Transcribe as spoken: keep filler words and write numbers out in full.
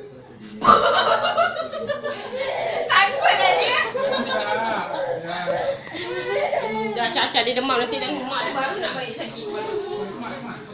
Takutlah dia. Dah acak-acak dia demam nanti dan mak dia baru nak balik sakit.